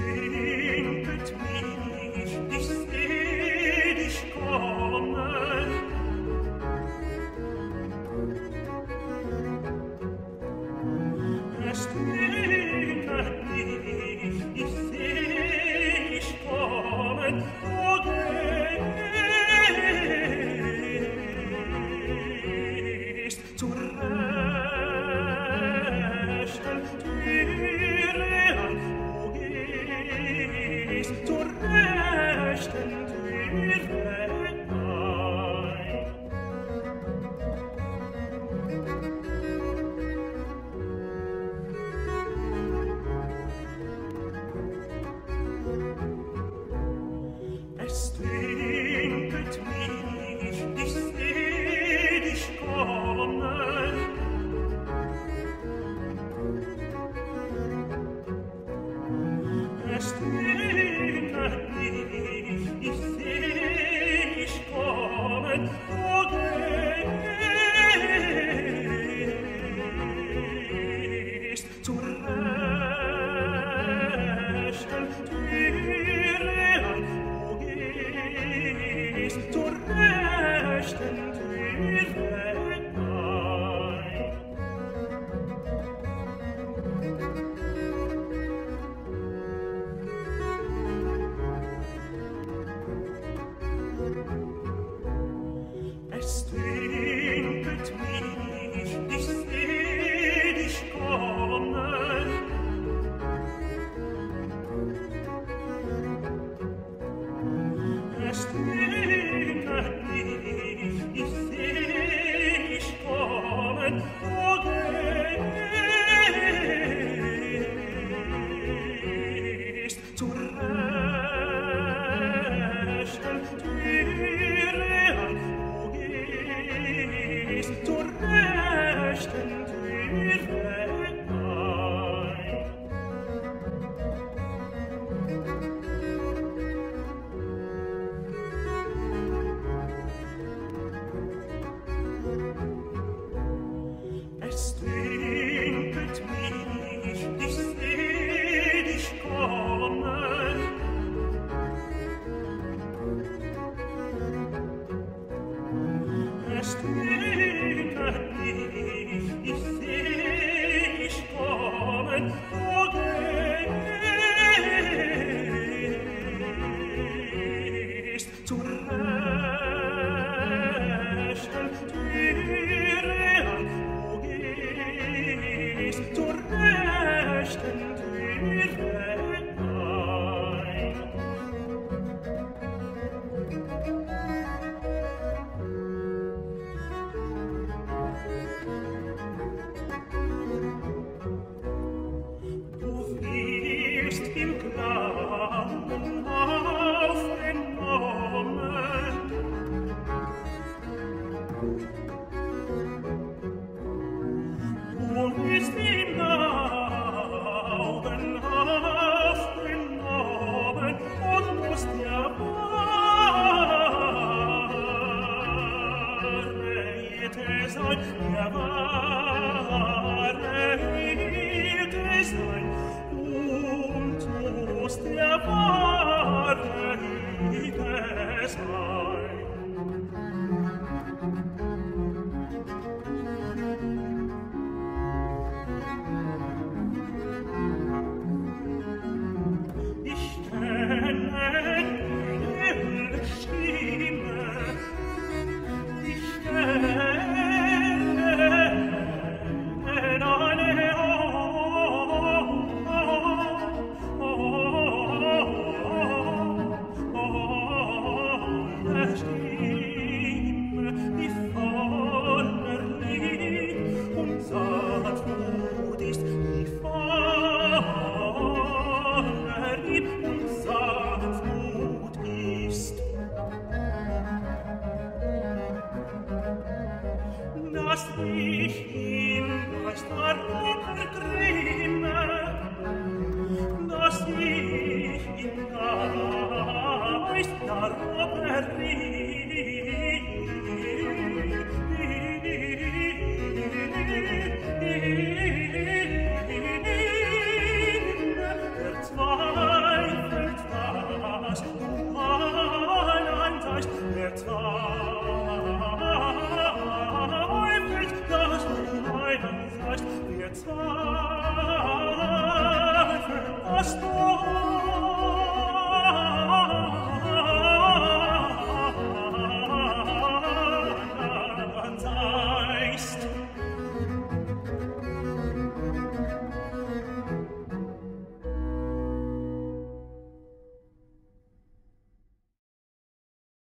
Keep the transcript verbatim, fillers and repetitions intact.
denket mich, ich seh dich kommen. Es denket mich, ich seh dich kommen, du gehst zur rechten Türe an, du gehst zur rechten Türe ein. Es denket mich, ich seh dich kommen. Es denket mich, ich seh dich kommen, du gehst zur rechten Türe an, du gehst zur rechten Türe ein. Es denket mich, ich seh dich kommen. Es denket mich, ich seh dich kommen, du gehst zur rechten Türe an, du gehst zur rechten Türe ein. Es denket mich, ich seh dich kommen. Es denket mich, ich seh dich kommen, du gehst zur rechten Türe an, du gehst zur rechten Türe ein. Du wirst im Glauben aufgenommen. Du wirst im Glauben aufgenommen und musst ja wahre Hirte sein, der wahre Hirte sein, und musst der wahre Hirte sein. Ich kenne deine Stimme, ich kenne deine Stimme, die voller Lied und Sanftmut ist, die voller Lied und Sanftmut ist. Dass ich im Geist darüber grimme, dass ich im Geist darüber rimme, der zwei Seiden seist, wir Zweifel, das du